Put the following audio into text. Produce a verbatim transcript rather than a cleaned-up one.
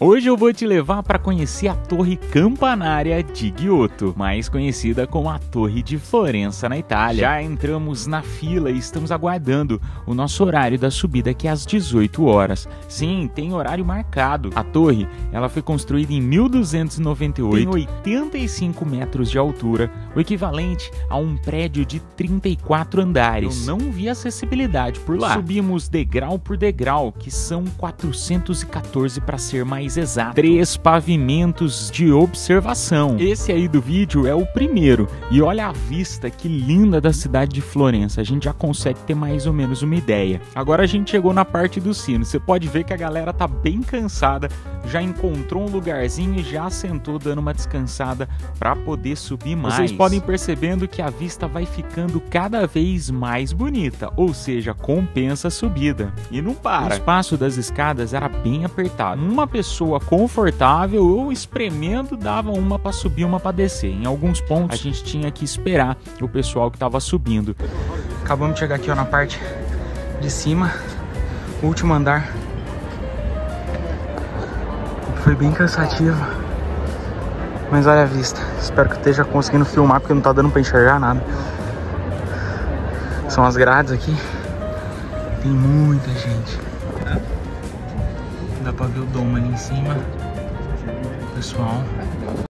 Hoje eu vou te levar para conhecer a Torre Campanaria de Giotto, mais conhecida como a Torre de Florença na Itália. Já entramos na fila e estamos aguardando o nosso horário da subida, que é às dezoito horas. Sim, tem horário marcado. A torre, ela foi construída em mil duzentos e noventa e oito, tem oitenta e cinco metros de altura, o equivalente a um prédio de trinta e quatro andares. Eu não vi acessibilidade por lá. Subimos degrau por degrau, que são quatrocentos e quatorze para ser mais exato. Três pavimentos de observação. Esse aí do vídeo é o primeiro. E olha a vista que linda da cidade de Florença. A gente já consegue ter mais ou menos uma ideia. Agora a gente chegou na parte do sino. Você pode ver que a galera tá bem cansada. Já encontrou um lugarzinho e já sentou dando uma descansada para poder subir mais. Vocês podem percebendo que a vista vai ficando cada vez mais bonita. Ou seja, compensa a subida. E não para. O espaço das escadas era bem apertado. Uma pessoa confortável ou espremendo dava uma para subir, uma para descer. Em alguns pontos a gente tinha que esperar o pessoal que estava subindo. Acabamos de chegar aqui ó, na parte de cima, último andar. Foi bem cansativo, mas olha a vista. Espero que eu esteja conseguindo filmar porque não tá dando para enxergar nada. São as grades aqui. Tem muita gente. Dá pra ver o domo ali em cima. Pessoal.